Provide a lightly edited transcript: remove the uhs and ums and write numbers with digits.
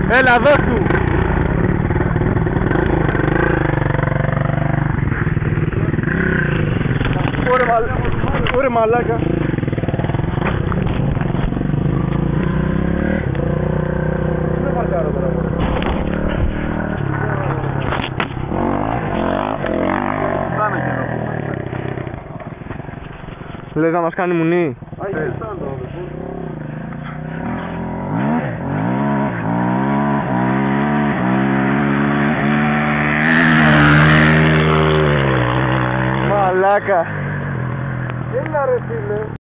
Έλα, δώσ' του. Ωραία μαλάκα. Δεν μαρκάρω τώρα. Λες να μας κάνει μουνί. Μαλάκα. Έλα ρε φίλε.